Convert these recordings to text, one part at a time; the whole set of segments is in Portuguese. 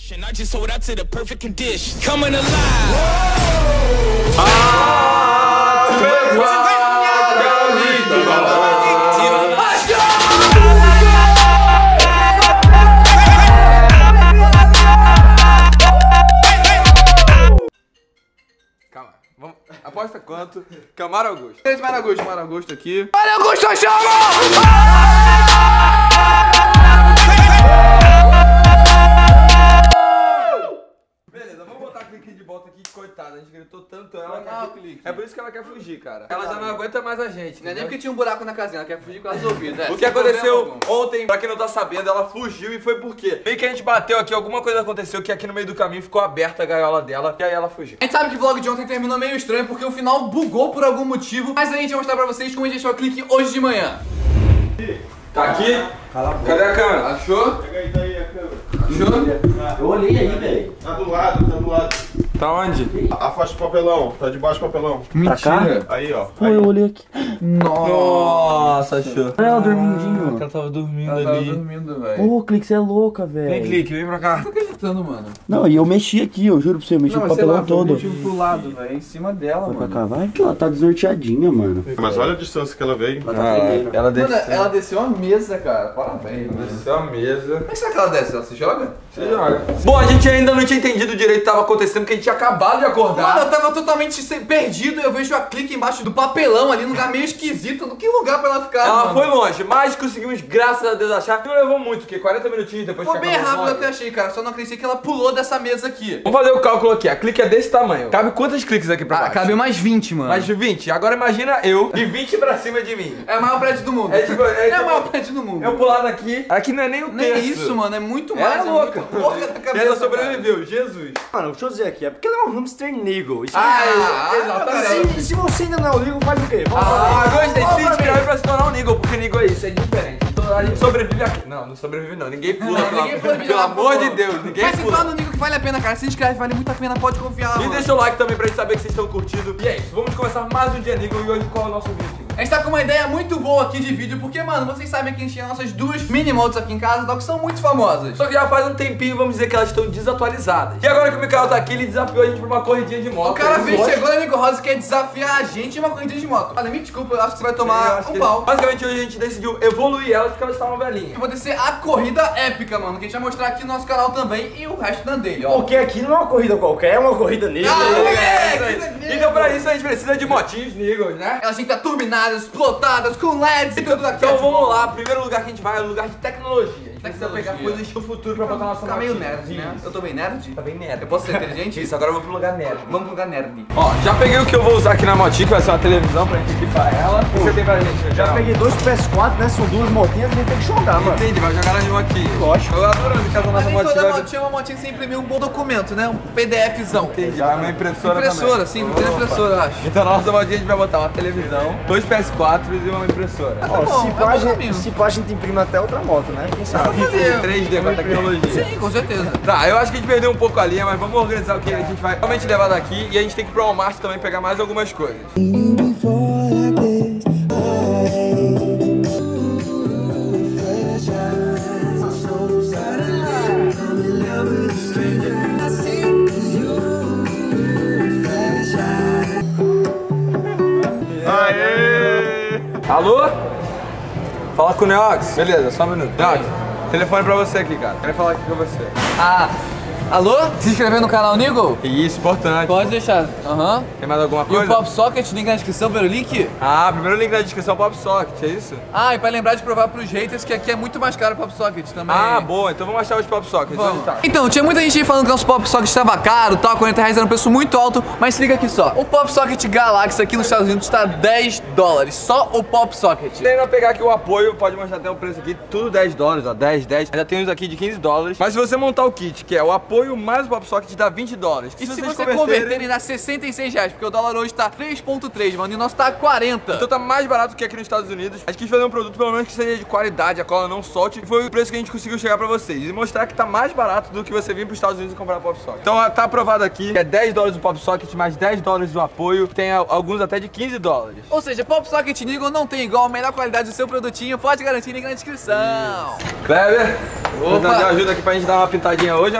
I just sold out to the perfect condition. Coming alive. Calma, vamos. Aposta quanto? Que é o Mário Augusto. Mário Augusto aqui. Mário Augusto, Beleza, vamos botar a clique de volta aqui, coitada. A gente gritou tanto ela que é por isso que ela quer fugir, cara. Ela já não aguenta mais a gente. Não é nem porque tinha um buraco na casinha, ela quer fugir com as ouvidas. O que aconteceu ontem, pra quem não tá sabendo, ela fugiu e foi por quê? Meio que a gente bateu aqui, alguma coisa aconteceu que aqui no meio do caminho ficou aberta a gaiola dela e aí ela fugiu. A gente sabe que o vlog de ontem terminou meio estranho porque o final bugou por algum motivo, mas a gente vai mostrar pra vocês como a gente achou a clique hoje de manhã. Tá aqui? Cadê a câmera? Achou? Pega aí, tá aí a câmera. Achou? Eu olhei aí, velho. Tá do lado, tá do lado. Tá onde? Afasta o papelão, tá debaixo do papelão. Mentira. Aí, ó. Pô, eu olhei aqui. Nossa, achou. É, o dormindinho. Ela tava dormindo Ela tava ali. dormindo, velho. Pô, Clique, você é louca, Vem, velho. clique, vem pra cá. Não tô acreditando, mano. Não, e eu mexi aqui, eu juro pra você, eu mexi o papelão todo. pro lado, velho, em cima dela, Vai pra cá, vai. Ela tá desnorteadinha, mano. Mas olha a distância que ela veio. Ela tá tremendo. Ela Mano, desceu. ela desceu a mesa, cara. Parabéns, mano. Desceu a mesa. Como é que será que ela desce? Ela se joga? Você joga. Bom, a gente ainda não tinha entendido direito o que tava acontecendo, porque a gente tinha acabado de acordar. Mano, eu tava totalmente perdido e eu vejo a clique embaixo do papelão ali, num lugar meio esquisito. Que lugar pra ela ficar, Ela mano? foi longe, mas conseguimos, graças a Deus, achar. Não levou muito, porque 40 minutinhos depois Foi que bem acabou o rápido, eu vlog. até achei, cara. Só não acreditei que ela pulou dessa mesa aqui. Vamos fazer o cálculo aqui. A clique é desse tamanho. Cabe quantas cliques aqui pra baixo? Cabe mais 20, mano. Mais de 20. Agora imagina eu e 20 pra cima de mim. É o maior prédio do mundo. É tipo- é o maior tipo- prédio do mundo. Eu pular daqui. Aqui não é nem o Nem terço. isso, mano. É muito Ela mais. é louca. muito louca da E cabeça. ela sobreviveu, Jesus. Mano, deixa eu dizer aqui, é porque ela é um hamster Niggle. Isso Exatamente. se você ainda não é o Niggle, faz o quê? Gostei. Se inscreve pra se tornar um Niggle, porque Niggle é isso, é diferente. Então, a gente sobrevive aqui. Não, não sobrevive não. Ninguém pula, Ninguém pula, pelo amor de Deus, ninguém Mas se pula. torna um nível que vale a pena, cara. Se inscreve, vale muito a pena, pode confiar, E mano. deixa o like também pra gente saber que vocês estão curtindo. E é isso, vamos começar mais um dia Niggle. E hoje qual é o nosso objetivo? A gente tá com uma ideia muito boa aqui de vídeo, porque, mano, vocês sabem que a gente tinha nossas duas mini-motos aqui em casa, que são muito famosas. Só que já faz um tempinho, vamos dizer que elas estão desatualizadas. E agora que o Mikael tá aqui, ele desafiou a gente pra uma corridinha de moto. O cara veio, Lógico. chegou na Amigo Rosa e quer desafiar a gente em uma corrida de moto. Olha, me desculpa, eu acho que você vai tomar um pau. Basicamente hoje a gente decidiu evoluir elas porque elas estavam velhinhas. Vai ser a corrida épica, mano, que a gente vai mostrar aqui no nosso canal também e o resto da dele, ó. Porque aqui não é uma corrida qualquer, é uma corrida Niggle. Então pra isso a gente precisa de motinhos Niggles, né? Elas têm que estar turbinadas, plotadas, com LEDs e tudo aqui. Então vamos lá, primeiro lugar que a gente vai é o lugar de tecnologia. A gente precisa Tecnologia. pegar coisas do futuro pra botar na nossa Tá meio motinha. nerd, né? Eu tô bem nerd? Tá bem nerd. Eu posso ser inteligente? Isso, agora eu vou pro lugar nerd. Vamos pro lugar nerd. Ó, já peguei o que eu vou usar aqui na motinha, que vai ser uma televisão pra gente equipar ela. O que você tem pra gente? Já peguei dois PS4, né? São duas motinhas, a gente tem que jogar, mano. Entendi, vai jogar nas motinhas. Lógico. Eu adoro que essa Mas nossa nem motinha toda vai... motinha é uma motinha sem imprimir um bom documento, né? Um PDFzão. Entendi, vai uma impressora Impressora, sim, tem impressora, eu acho. Então na nossa motinha a gente vai botar uma televisão, dois PS4 e uma impressora. Tá bom, se pá, a gente imprime até outra moto, né? Quem sabe? 3D com a tecnologia. Sim, com certeza. Tá, eu acho que a gente perdeu um pouco a linha, mas vamos organizar o que a gente vai realmente levar daqui e a gente tem que ir pro Walmart também pegar mais algumas coisas. Aê! Alô? Fala com o Neox. Beleza, só um minuto. Neox, telefone pra você aqui, cara. Quero falar aqui com você. Alô? Se inscrever no canal Niggle? Isso, importante. Pode deixar. Aham. Tem mais alguma E o coisa? Pop Socket, link na descrição, pelo link? Ah, primeiro link na descrição, Pop Socket, é isso? Ah, e pra lembrar de provar pros haters que aqui é muito mais caro o Pop Socket também. Ah, boa, então vamos achar os Pop Sockets. Vamos. Onde tá? Então, tinha muita gente aí falando que nosso Pop Socket estava caro, tal, 40 reais era um preço muito alto, mas se liga aqui só. O Pop Socket Galaxy aqui nos Estados Unidos está 10 dólares, só o Pop Socket. Tem que pegar aqui o apoio, pode mostrar até o preço aqui, tudo 10 dólares, ó, 10. Ainda tem uns aqui de 15 dólares. Mas se você montar o kit, que é o apoio mais o Pop Socket, dá 20 dólares. E se vocês você converter, ele dá 66 reais, porque o dólar hoje tá 3,3, mano, e o nosso tá 40. Então tá mais barato que aqui nos Estados Unidos. A gente quis fazer um produto pelo menos que seja de qualidade, a cola não solte. E foi o preço que a gente conseguiu chegar pra vocês. E mostrar que tá mais barato do que você vir pros Estados Unidos e comprar Pop Socket. Então tá aprovado aqui, que é 10 dólares o Pop Socket, mais 10 dólares o apoio. Tem alguns até de 15 dólares. Ou seja, Pop Socket Niggle não tem igual, a melhor qualidade do seu produtinho, pode garantir, link na descrição. Kleber, Opa. você dá ajuda aqui pra gente dar uma pintadinha hoje, amigão?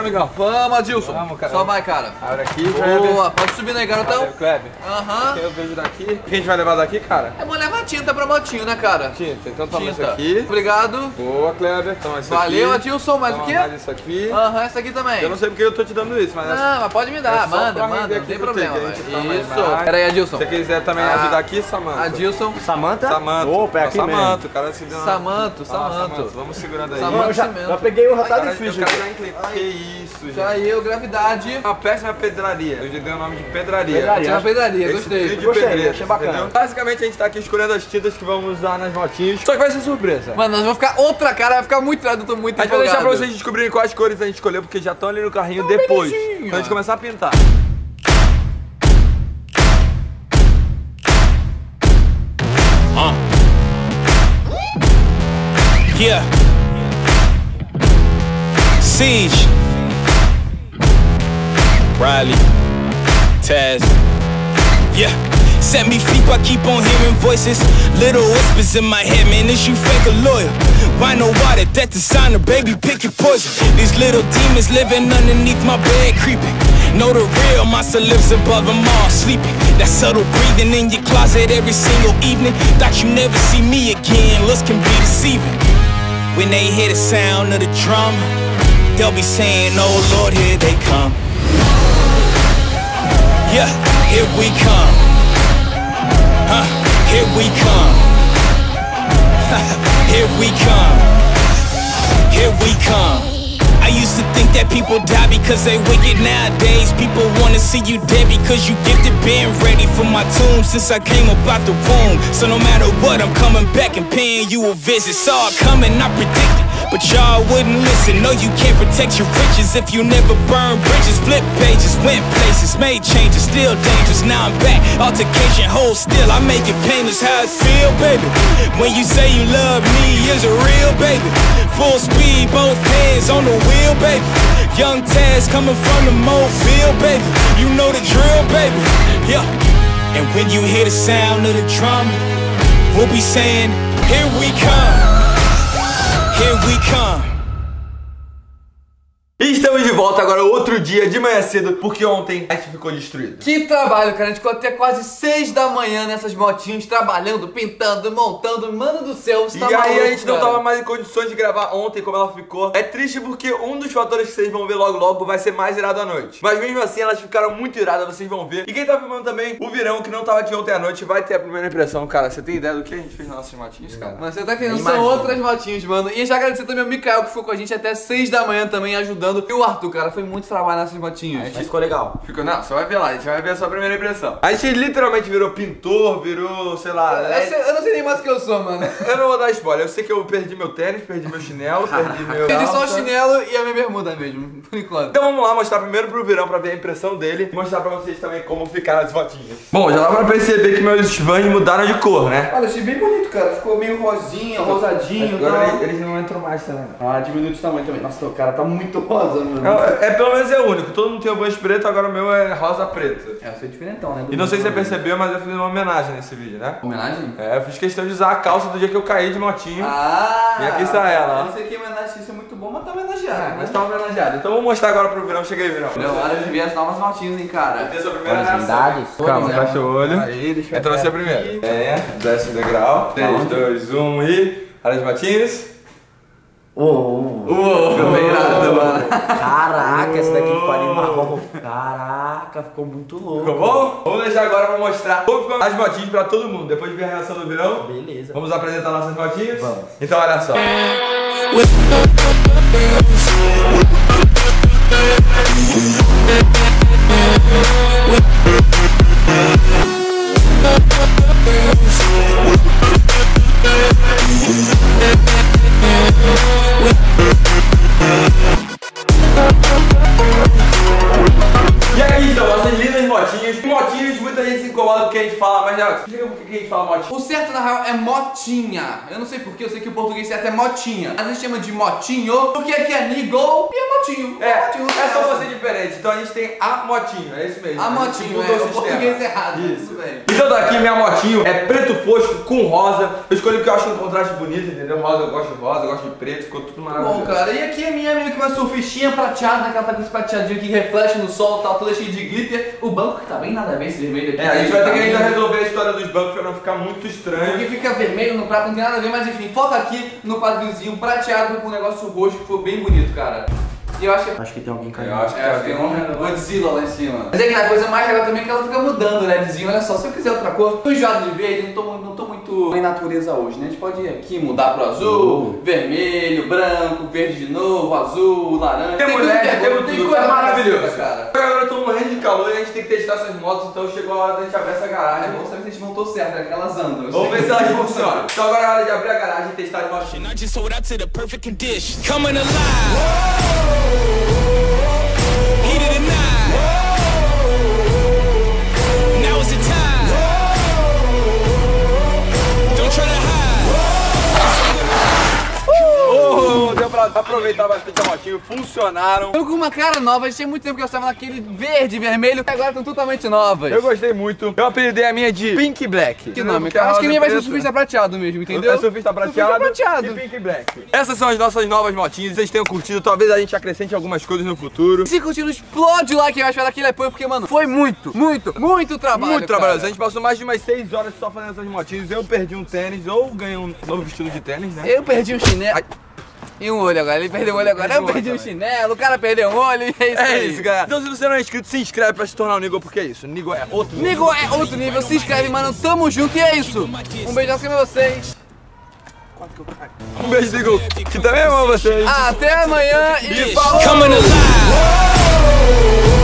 Vamos, Adilson. Vamos, cara. Só vai, cara. Abre aqui, Boa, pode subir aí, garotão. Kleber, Kleber. Aham. Eu vejo daqui. O que a gente vai levar daqui, cara? Eu vou levar tinta pra motinho, né, cara? Tinta. Então toma isso Tinta. aqui. Obrigado. Boa, Kleber. Toma isso aqui. Valeu, Adilson. Mais o Toma quê? mais isso aqui. Aham, essa aqui também. Eu não sei porque eu tô te dando isso, mas... Não, mas pode me dar. É só Manda, pra manda. render Não aqui tem pro problema, Tega, a gente velho. tá mais Isso. embaixo. Pera aí, Adilson. Se você quiser também ajudar aqui, Samanta. Adilson. Samanta? Samanta. Opa, é aqui Samanta, o cara se deu uma... Samanto. Vamos segurando aí. Samanta. Eu já Cimento. peguei o Cara, ratado eu difícil. quero dar inclinação. Que isso, gente. Já eu, gravidade. Uma péssima pedraria. Eu já dei o nome de pedraria. Pedraria. Tinha uma pedraria, Esse gostei. trio de Gostei, pedreiros, achei bacana. entendeu? Basicamente a gente tá aqui escolhendo as tintas que vamos usar nas motinhas. Só que vai ser surpresa. Mano, nós vamos ficar outra cara, vai ficar muito irado, eu tô muito A gente vai deixar pra empolgado. vocês descobrirem quais cores a gente escolheu, porque já estão ali no carrinho depois. belezinha. Quando a gente começar a pintar. Yeah. Siege. Riley. Taz. Yeah. Set me free, I keep on hearing voices. Little whispers in my head, man, is you fake a lawyer? Why no water? That designer, baby, pick your poison. These little demons living underneath my bed, creeping. Know the real, monster lives above them all, sleeping. That subtle breathing in your closet every single evening. Thought you never see me again, looks can be deceiving. When they hear the sound of the drum, they'll be saying, oh Lord, here they come. Yeah, here we come. Here we come. Here we come. Here we come. I used to think that people die because they wicked. Nowadays people wanna see you dead because you gifted. Been ready for my tomb since I came up out the womb. So no matter what, I'm coming back and paying you a visit. Saw it coming, I predicted, but y'all wouldn't listen. No, you can't protect your riches if you never burn bridges. Flip pages, went places, made changes, still dangerous. Now I'm back, altercation, hold still. I make it painless how it feel, baby. When you say you love me, is it real, baby? Full speed, both hands on the wheel, baby. Young Taz coming from the Mobile, baby. You know the drill, baby. Yeah. And when you hear the sound of the drum, we'll be saying, here we come. Here we come. E estamos de volta agora, outro dia, de manhã cedo, porque ontem a gente ficou destruído. Que trabalho, cara. A gente ficou até quase 6 da manhã nessas motinhas, trabalhando, pintando, montando. Mano do céu, você tá E aí maluco, a gente não cara. tava mais em condições de gravar ontem como ela ficou. É triste porque um dos fatores que vocês vão ver logo logo vai ser mais irado à noite. Mas mesmo assim elas ficaram muito iradas, vocês vão ver. E quem tá filmando também, o Virão, que não tava aqui ontem à noite, vai ter a primeira impressão. Cara, você tem ideia do que a gente fez nas nossas motinhas, cara? Mas você tá entendendo, são outras motinhas, mano. E já agradecer também ao Mikael, que ficou com a gente até 6 da manhã também, ajudando. E o Arthur, cara, foi muito trabalho nessas motinhas. Mas ficou legal. Ficou, não, você vai ver lá, a gente vai ver a sua primeira impressão. A gente literalmente virou pintor, virou, sei lá. Eu não sei nem mais o que eu sou, mano. Eu não vou dar spoiler, eu sei que eu perdi meu tênis, perdi meu chinelo, perdi meu. Perdi só o calça. chinelo e a minha bermuda mesmo, por enquanto. Então vamos lá mostrar primeiro pro Virão pra ver a impressão dele e mostrar pra vocês também como ficaram as motinhas. Bom, já dá pra perceber que meus vans mudaram de cor, né? Olha, achei bem bonito, cara. Ficou meio rosinha, rosadinho e Agora tal. eles não entram mais também. Ah, diminui de tamanho também. Nossa, o cara tá muito rosa, mano. Pelo menos é único, todo mundo tem o vans preto, agora o meu é rosa preto. É, eu sou diferentão, né? E não sei se você percebeu, mas eu fiz uma homenagem nesse vídeo, né? Homenagem? É, eu fiz questão de usar a calça do dia que eu caí de motinho. Ah! E aqui está ela, ó. Eu não sei que homenagem, isso é muito bom, mas tá homenageado. Mas tá homenageado. Então vou mostrar agora pro Virão. Chega aí, Virão. Não, hora de ver as novas motinhas, hein, cara. Essa é a primeira Curiosidades. reação. Calma, né? fecha o olho. Aí, deixa eu Entra você primeiro. É, desce o degrau. 3, 2, 1 e... Olha as motinhas. Ficou bem irado, mano. Caraca, essa daqui ficou animal. Caraca, ficou muito louco. Ficou bom? Vamos deixar agora pra mostrar como ficam as motinhas pra todo mundo. Depois de ver a reação do Virão, Beleza. vamos apresentar nossas motinhas? Vamos. Então olha só. E aí, então, nossas lindas motinhas. Motinhas, muita gente se incomoda porque a gente fala, mas já, explica por que a gente fala motinha. O certo, na real, é motinha. Eu não sei porquê, eu sei que o português certo é motinha. Mas a gente chama de motinho, porque aqui é Nigol e é motinho. É motinho, só você diferente. Então a gente tem a motinho, é isso mesmo. A gente motinho, mudou é o sistema. português errado. Isso. Tudo bem. Então daqui minha motinho é preto fosco com rosa. Eu escolhi porque eu acho um contraste bonito, entendeu? Rosa, eu gosto de rosa, eu gosto de preto, ficou tudo maravilhoso. Bom, cara, e aqui a minha é meio que uma surfistinha prateada, que ela tá com esse prateadinho que reflete no sol, tá toda cheia de glitter. O banco que tá bem nada a ver esse vermelho aqui. É, a gente vai ter que ainda tá resolver a história dos bancos pra não ficar muito estranho. porque fica vermelho no prato, não tem nada a ver, mas enfim, foca aqui no quadrilzinho prateado com um negócio roxo que ficou bem bonito, cara. E eu acho que... Acho que tem alguém caindo. Eu acho que tem um Godzilla lá em cima. Mas é que a coisa mais legal também é que ela fica mudando, né, vizinho? Olha só, se eu quiser outra cor, tô enjoado de verde, não tô muito em natureza hoje, né? A gente pode ir aqui mudar pro azul, vermelho, branco, verde de novo, azul, laranja. Tem mulher, tem coisa tá maravilhoso, maravilhosa, cara. Agora eu tô morrendo de calor e a gente tem que testar essas motos, então chegou a hora da gente abrir essa É garagem. bom saber se a gente montou certo, né? Que elas andam. Vamos ver se elas funcionam. Então agora é hora de abrir a garagem e testar as motos. I just sold out to the perfect condition. Coming alive. Heat of the night. Now is the time. Don't try to hide. Deu pra aproveitar bastante a motinho, funcionaram. Eu com uma cara nova, tinha muito tempo que eu estava naquele verde, vermelho, e agora estão totalmente novas. Eu gostei muito. Eu apelidei a minha de Pink Black. Que nome? Porque a Acho rosa que a minha vai ser preta. surfista prateado mesmo, entendeu? É surfista prateado, Surfista prateado. e Pink Black. Essas são as nossas novas motinhas. Vocês tenham curtido, talvez a gente acrescente algumas coisas no futuro. Se curtindo, explode o like, eu acho que daquele apoio, porque, mano, foi muito trabalho. Muito trabalhoso. A cara. gente passou mais de umas 6 horas só fazendo essas motinhas. Eu perdi um tênis, ou ganhei um novo estilo de tênis, né? Eu perdi um chinelo. Ai. E um olho agora, ele perdeu o olho agora. Eu perdi um chinelo, o cara perdeu um olho e é isso É aí. isso, galera. Então se você não é inscrito, se inscreve pra se tornar um Nigo, porque é isso. Nigo é outro nível. Nigo é outro nível, se inscreve, mano, tamo junto e é isso. Um beijo pra vocês. Um beijo, Nigo, que também amo vocês. Até amanhã e falou! Coming alive.